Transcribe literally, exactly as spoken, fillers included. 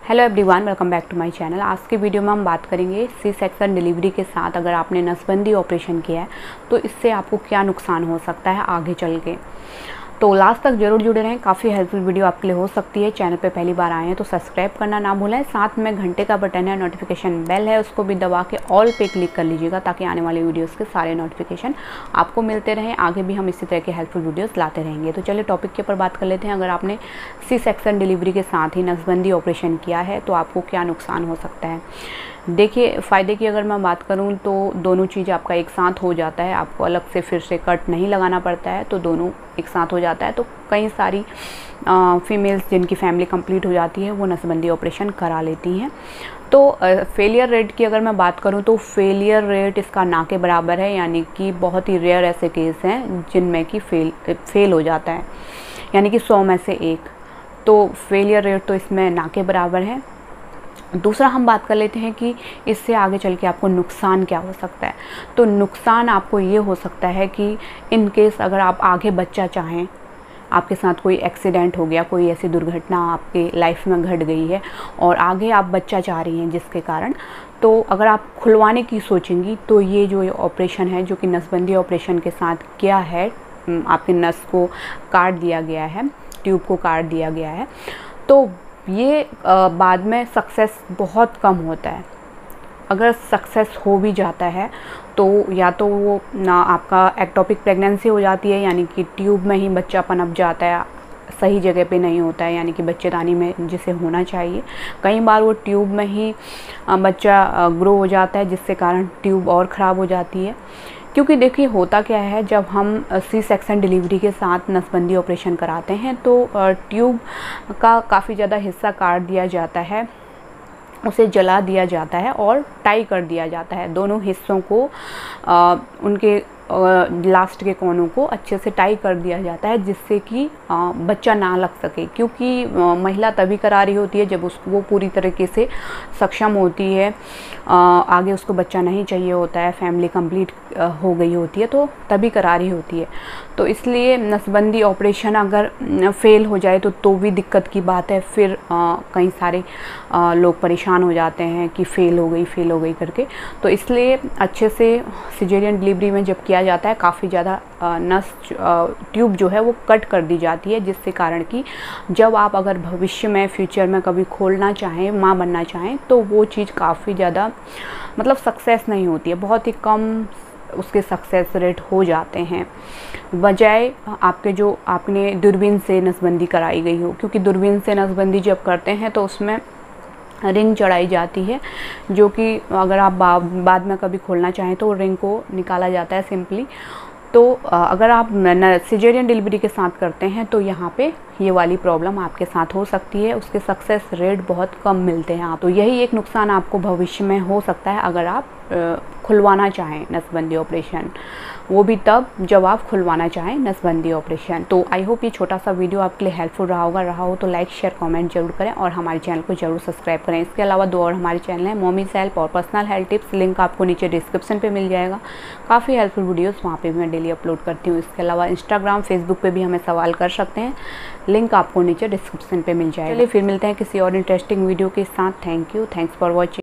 Hello everyone, welcome back to my channel. आज की video में हम बात करेंगे सी सेक्शन डिलीवरी के साथ अगर आपने नसबंदी ऑपरेशन किया है तो इससे आपको क्या नुकसान हो सकता है आगे चल के। तो लास्ट तक जरूर जुड़े रहें, काफ़ी हेल्पफुल वीडियो आपके लिए हो सकती है। चैनल पे पहली बार आए हैं तो सब्सक्राइब करना ना भूलें, साथ में घंटे का बटन है, नोटिफिकेशन बेल है, उसको भी दबा के ऑल पे क्लिक कर लीजिएगा ताकि आने वाली वीडियोस के सारे नोटिफिकेशन आपको मिलते रहें। आगे भी हम इसी तरह के हेल्पफुल वीडियोस लाते रहेंगे। तो चलिए टॉपिक के ऊपर बात कर लेते हैं। अगर आपने सी सेक्शन डिलीवरी के साथ ही नसबंदी ऑपरेशन किया है तो आपको क्या नुकसान हो सकता है। देखिए, फ़ायदे की अगर मैं बात करूं तो दोनों चीज़ आपका एक साथ हो जाता है, आपको अलग से फिर से कट नहीं लगाना पड़ता है, तो दोनों एक साथ हो जाता है। तो कई सारी फीमेल्स जिनकी फैमिली कंप्लीट हो जाती है वो नसबंदी ऑपरेशन करा लेती हैं। तो फेलियर रेट की अगर मैं बात करूं तो फेलियर रेट इसका ना के बराबर है, यानी कि बहुत ही रेयर ऐसे केस हैं जिनमें कि फेल फेल हो जाता है, यानी कि सौ में से एक। तो फेलियर रेट तो इसमें ना के बराबर है। दूसरा हम बात कर लेते हैं कि इससे आगे चल के आपको नुकसान क्या हो सकता है। तो नुकसान आपको ये हो सकता है कि इन केस अगर आप आगे बच्चा चाहें, आपके साथ कोई एक्सीडेंट हो गया, कोई ऐसी दुर्घटना आपके लाइफ में घट गई है और आगे आप बच्चा चाह रही हैं जिसके कारण, तो अगर आप खुलवाने की सोचेंगी तो ये जो ऑपरेशन है जो कि नसबंदी ऑपरेशन के साथ किया है, आपके नस को काट दिया गया है, ट्यूब को काट दिया गया है, तो ये बाद में सक्सेस बहुत कम होता है। अगर सक्सेस हो भी जाता है तो या तो वो ना आपका एक्टोपिक प्रेगनेंसी हो जाती है, यानी कि ट्यूब में ही बच्चा पनप जाता है, सही जगह पे नहीं होता है, यानी कि बच्चेदानी में जिसे होना चाहिए। कई बार वो ट्यूब में ही बच्चा ग्रो हो जाता है जिससे कारण ट्यूब और ख़राब हो जाती है। क्योंकि देखिए होता क्या है, जब हम सी सेक्शन डिलीवरी के साथ नसबंदी ऑपरेशन कराते हैं तो ट्यूब का काफ़ी ज़्यादा हिस्सा काट दिया जाता है, उसे जला दिया जाता है और टाई कर दिया जाता है। दोनों हिस्सों को आ, उनके लास्ट के कोनों को अच्छे से टाई कर दिया जाता है जिससे कि बच्चा ना लग सके। क्योंकि आ, महिला तभी करा रही होती है जब उसको वो पूरी तरीके से सक्षम होती है, आ, आगे उसको बच्चा नहीं चाहिए होता है, फैमिली कंप्लीट हो गई होती है, तो तभी करा रही होती है। तो इसलिए नसबंदी ऑपरेशन अगर फेल हो जाए तो तो भी दिक्कत की बात है। फिर आ, कई सारे आ, लोग परेशान हो जाते हैं कि फ़ेल हो गई फ़ेल हो गई करके। तो इसलिए अच्छे से सिजेरियन डिलीवरी में जब किया जाता है काफ़ी ज़्यादा नस ट्यूब जो है वो कट कर दी जाती है, जिससे कारण कि जब आप अगर भविष्य में फ्यूचर में कभी खोलना चाहें, माँ बनना चाहें, तो वो चीज़ काफ़ी ज़्यादा मतलब सक्सेस नहीं होती है, बहुत ही कम उसके सक्सेस रेट हो जाते हैं, बजाय आपके जो आपने दूरबीन से नसबंदी कराई गई हो। क्योंकि दूरबीन से नसबंदी जब करते हैं तो उसमें रिंग चढ़ाई जाती है, जो कि अगर आप बा, बाद में कभी खोलना चाहें तो रिंग को निकाला जाता है सिंपली। तो अगर आप सिजेरियन डिलीवरी के साथ करते हैं तो यहाँ पे ये वाली प्रॉब्लम आपके साथ हो सकती है, उसके सक्सेस रेट बहुत कम मिलते हैं। आप तो यही एक नुकसान आपको भविष्य में हो सकता है अगर आप खुलवाना चाहें नसबंदी ऑपरेशन, वो भी तब जब आप खुलवाना चाहें नसबंदी ऑपरेशन। तो आई होप ये छोटा सा वीडियो आपके लिए हेल्पफुल रहा होगा। रहा हो तो लाइक शेयर कमेंट जरूर करें और हमारे चैनल को जरूर सब्सक्राइब करें। इसके अलावा दो और हमारे चैनल हैं, मॉमीज हेल्प और पर्सनल हेल्थ टिप्स, लिंक आपको नीचे डिस्क्रिप्शन पे मिल जाएगा। काफ़ी हेल्पफुल वीडियोस वहाँ पे भी मैं डेली अपलोड करती हूँ। इसके अलावा इंस्टाग्राम फेसबुक पे भी हमें सवाल कर सकते हैं, लिंक आपको नीचे डिस्क्रिप्शन पे मिल जाएगा। चलिए फिर मिलते हैं किसी और इंटरेस्टिंग वीडियो के साथ। Thank you, thanks for watching.